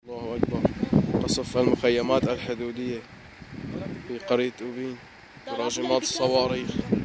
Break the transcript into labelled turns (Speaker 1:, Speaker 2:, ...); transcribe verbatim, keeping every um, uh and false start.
Speaker 1: الله أكبر. قصف المخيمات الحدودية في قرية أوبين براجمات الصواريخ.